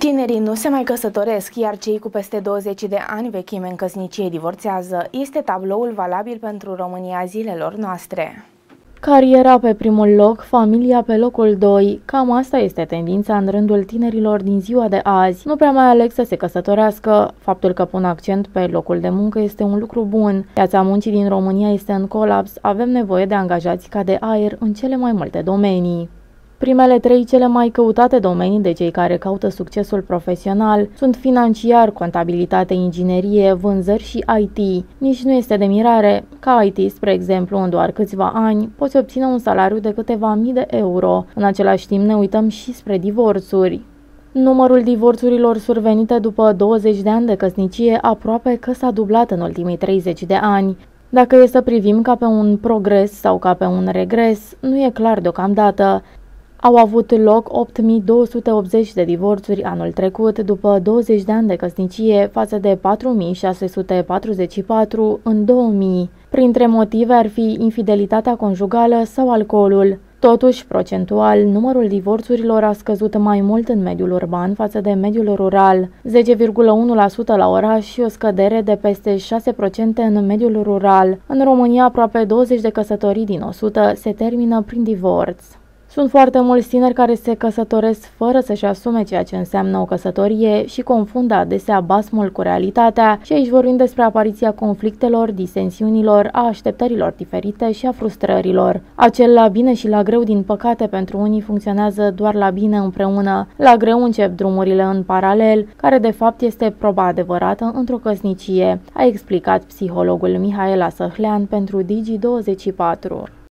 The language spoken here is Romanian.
Tinerii nu se mai căsătoresc, iar cei cu peste 20 de ani vechime în căsnicie divorțează. Este tabloul valabil pentru România zilelor noastre. Cariera pe primul loc, familia pe locul 2. Cam asta este tendința în rândul tinerilor din ziua de azi. Nu prea mai aleg să se căsătorească. Faptul că pun accent pe locul de muncă este un lucru bun. Piața muncii din România este în colaps. Avem nevoie de angajați ca de aer în cele mai multe domenii. Primele 3 cele mai căutate domenii de cei care caută succesul profesional sunt financiar, contabilitate, inginerie, vânzări și IT. Nici nu este de mirare. Ca IT, spre exemplu, în doar câțiva ani, poți obține un salariu de câteva mii de euro. În același timp ne uităm și spre divorțuri. Numărul divorțurilor survenite după 20 de ani de căsnicie aproape că s-a dublat în ultimii 30 de ani. Dacă e să privim ca pe un progres sau ca pe un regres, nu e clar deocamdată. Au avut loc 8.280 de divorțuri anul trecut, după 20 de ani de căsnicie, față de 4.644 în 2000. Printre motive ar fi infidelitatea conjugală sau alcoolul. Totuși, procentual, numărul divorțurilor a scăzut mai mult în mediul urban față de mediul rural, 10,1% la oraș și o scădere de peste 6% în mediul rural. În România, aproape 20 de căsătorii din 100 se termină prin divorț. Sunt foarte mulți tineri care se căsătoresc fără să-și asume ceea ce înseamnă o căsătorie și confundă adesea basmul cu realitatea, și aici vorbim despre apariția conflictelor, disensiunilor, a așteptărilor diferite și a frustrărilor. Acel la bine și la greu, din păcate, pentru unii funcționează doar la bine împreună. La greu încep drumurile în paralel, care de fapt este proba adevărată într-o căsnicie, a explicat psihologul Mihaela Săhlean pentru Digi24.